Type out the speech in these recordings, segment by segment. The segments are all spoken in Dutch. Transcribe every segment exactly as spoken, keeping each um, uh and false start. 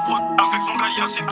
avec ton Rayacine.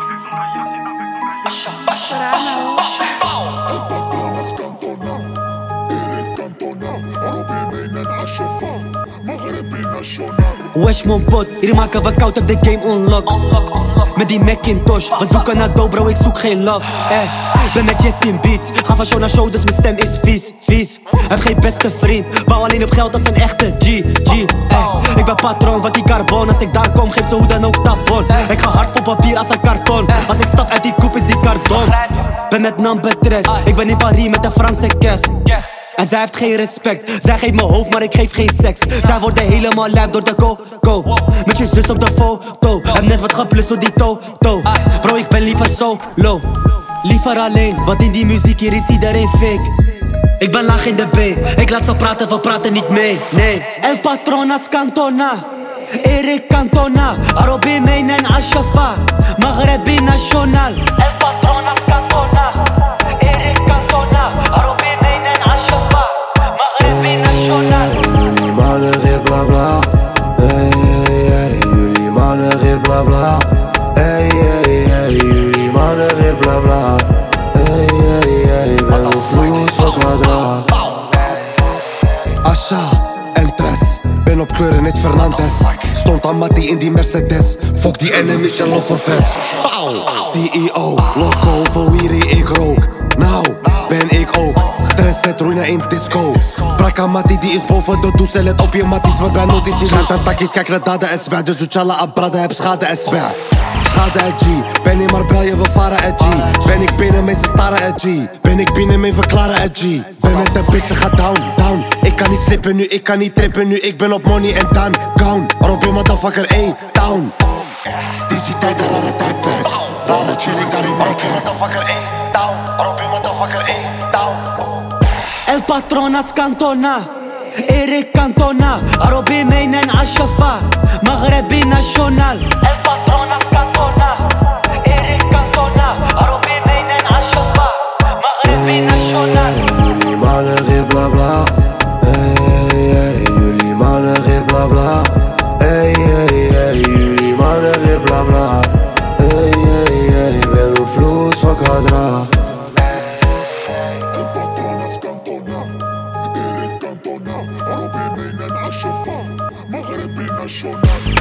El patrón is kantona, Erik kantona, Arabi mijn Ashafa, Maghrebi nationaal. Wesh mon pot, hier maken we koud op de game unlock. Met die Macintosh, we zoeken naar dough bro, ik zoek geen love. Eh, ben met Jesse in beats, ga van show naar show dus mijn stem is vies, vies. Heb geen beste vriend, bouw alleen op geld als een echte G, G. Eh, ik ben patroon van die carbon, als ik daar kom geef ze hoe dan ook tapon. Ik ga hard voor papier als een karton, als ik stap uit die koep is die cardon. Ben met number tres, ik ben in Paris met een Franse kef. En zij heeft geen respect, zij geeft me hoofd maar ik geef geen seks. Zij worden helemaal lijp door de coco, met je zus op de foto. Heb net wat geplust door die toto. Bro ik ben liever solo, liever alleen, want in die muziek hier is iedereen fake. Ik ben laag in de B, ik laat ze praten, we praten niet mee, nee. El patronas cantona, Erik cantona, Arabi mijn en Ashafa, Maghrebi nationaal. El patronas cantona, Erik cantona, Arabi mijn en Ashafa, Maghrebi nationaal. Jullie mannen weer bla bla, hey hey hey. Jullie mannen weer bla bla, hey hey hey. Jullie mannen weer bla bla, hey hey hey. Ben op vloes van Quadra. Asha en Tres, ben op kleuren niet Fernandes. Stond aan Mattie in die Mercedes. Fuck die enemies, je love fans. C E O, loco, voor wierie ik rook. Nou, ben ik ook. Tres zet roeina in disco. Braka Mattie die is boven de douche. Let op je matties, want wij nooit is in Gaat aan takkies, kijk dat daden is bij. Dus Uchala abrada, heb schade is bij. Schade at G, ben in Marbella, we varen at G. Ben ik binnen, mensen staren at G. Ben ik binnen, mee verklaren at G. Ben met de bitch, ze gaat down, down. Ik kan niet slippen nu, ik kan niet trippen nu. Ik ben op money en dan gone. Robin motherfucker, ey, down. Deze tijd, een rare tijdperk. Rare chill, ik daar in mijn kerk. Motherfucker, ey, down. Robin motherfucker, ey, down. El patronas cantona, Erik cantona, Arabi mijn en Ashafa, Maghrebi nationaal. El patronas cantona, Erik cantona, Arabi mijn en Ashafa, Maghrebi nationaal. Jullie mannen weer bla bla, hey hey hey. Jullie mannen weer bla bla, hey hey hey. Jullie mannen weer bla bla, hey hey hey. Ben op vloes van Quadra. El patrón is kantona, Erik kantona, Arabi mijn Ashafa, Maghrebi nationaal.